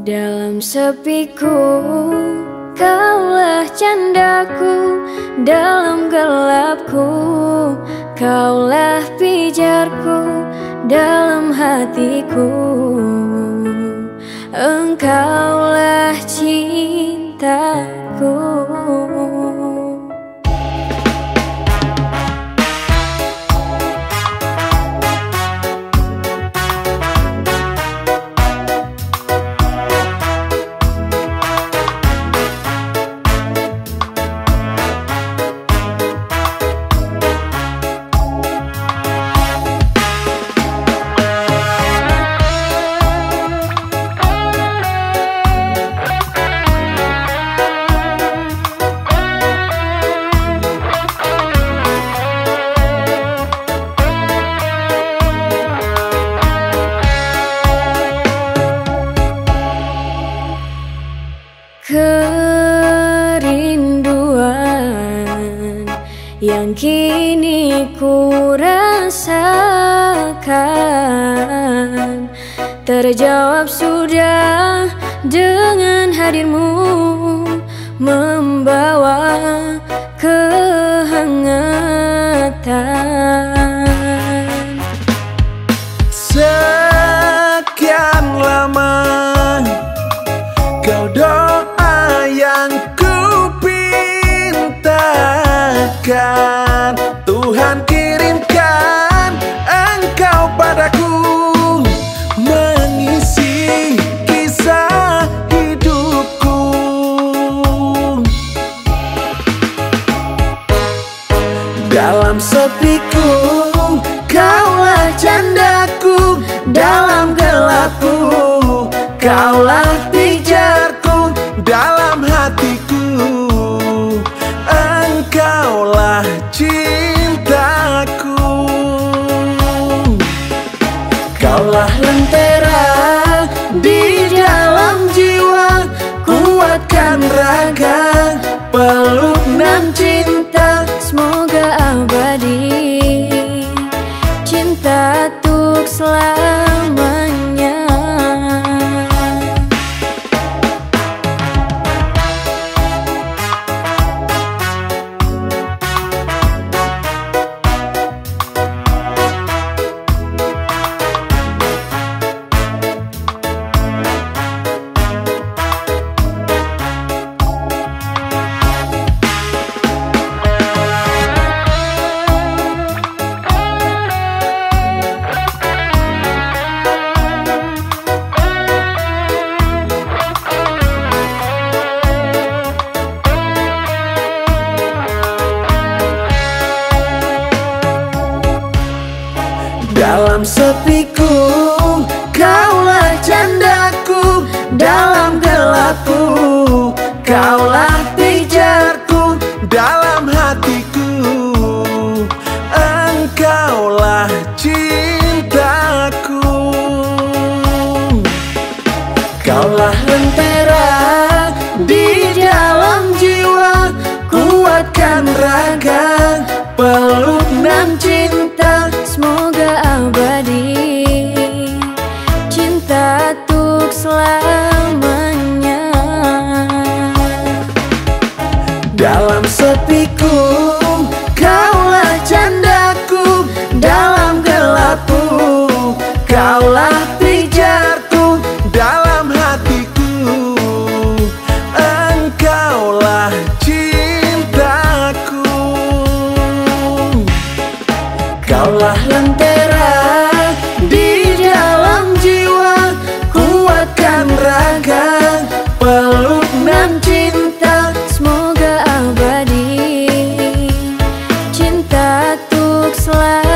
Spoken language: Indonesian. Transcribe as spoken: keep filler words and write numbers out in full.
Dalam sepiku, kaulah candaku. Dalam gelapku, kaulah pijarku. Dalam hatiku, engkaulah cintaku. Kerinduan yang kini ku rasakan terjawab sudah dengan hadirmu, membawa kehangatan. Sekian lama kau doa yang ku pintakan, Tuhan kirimkan engkau padaku, mengisi kisah hidupku. Dalam sepiku, kaulah candaku. Dalam gelapku, kaulah pijarku. Dalam hatiku, engkaulah cintaku. Kaulah lentera di dalam jiwa, kuatkan raga, peluk nan cinta, Semoga abadi, cinta tuk selamanya. Dalam sepiku, kaulah candaku. Dalam gelapku, kaulah pijarku. Dalam hatiku, engkaulah cintaku. Kaulah lentera di dalam jiwa, kuatkan raga, peluk nan cinta, Semoga abadi, cinta tuk selamanya. Dalam sepiku, kaulah candaku. Dalam gelapku, kaulah pijarku. Dalam hatiku, engkaulah cintaku. Kaulah lentera di dalam jiwa, kuatkan raga, peluk nan cinta, Semoga abadi, cinta tuk selamanya.